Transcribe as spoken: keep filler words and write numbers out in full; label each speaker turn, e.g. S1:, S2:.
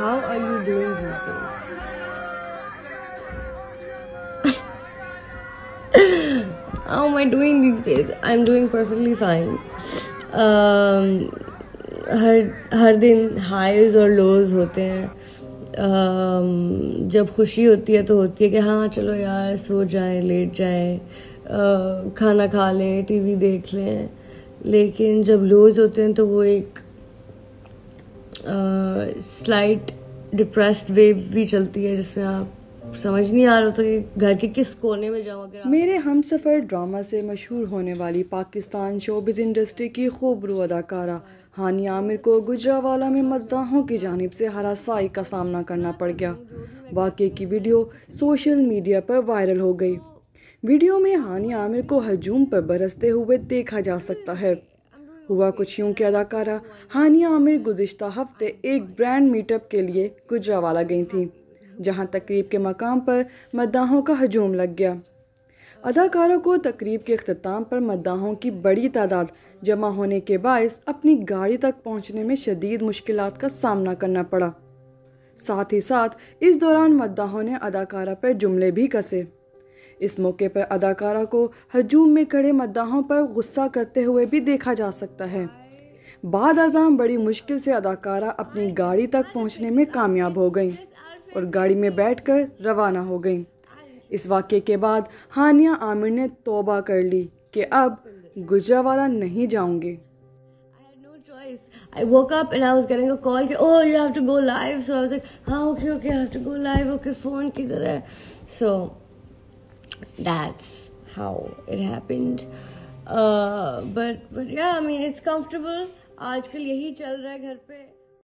S1: how are you doing these days? How am I doing these days? I'm doing perfectly fine. um, हर हर दिन highs और लोज होते हैं. um, जब खुशी होती है तो होती है कि हाँ चलो यार सो जाएं, लेट जाएं, uh, खाना खा लें, टीवी देख लें. लेकिन जब लोज होते हैं तो वो एक स्लाइट डिप्रेस्ड वेव भी चलती है जिसमें आप समझ नहीं आ रहा तो कि घर के किस कोने में जाऊँ. अगर
S2: मेरे हमसफ़र ड्रामा से मशहूर होने वाली पाकिस्तान शोबिज़ इंडस्ट्री की खूबरू अदाकारा हानिया आमिर को गुजरावाला में मद्दाहों की जानिब से हरासाई का सामना करना पड़ गया. वाक़े की वीडियो सोशल मीडिया पर वायरल हो गई. वीडियो में हानिया आमिर को हजूम पर बरसते हुए देखा जा सकता है. हुआ कुछ यूँ कि अदाकारा हानिया आमिर गुज़िश्ता हफ्ते एक ब्रांड मीटअप के लिए गुजरावाला गई थी, जहां तकरीब के मकाम पर मद्दाहों का हजूम लग गया. अदाकारा को तकरीब के अख्ताम पर मद्दाहों की बड़ी तादाद जमा होने के बायस अपनी गाड़ी तक पहुंचने में शदीद मुश्किलात का सामना करना पड़ा. साथ ही साथ इस दौरान मद्दाहों ने अदाकारा पर जुमले भी कसे. इस मौके पर अदाकारा को हजूम में खड़े मद्दाहों पर गुस्सा करते हुए भी देखा जा सकता है. बाद अज़ां बड़ी मुश्किल से अदाकारा अपनी गाड़ी तक पहुंचने में कामयाब हो गई और गाड़ी में बैठकर रवाना हो गई. इस वाक़े के बाद हानिया आमिर ने तौबा कर ली कि अब गुजरावाला नहीं जाऊंगी.
S1: I woke up and I was getting a call कि oh you have to go live, so I was like हाँ okay okay I have to go live, okay phone किधर है. So that's how it happened. Uh, but but yeah I mean it's comfortable. आजकल यही चल रहा है घर पे.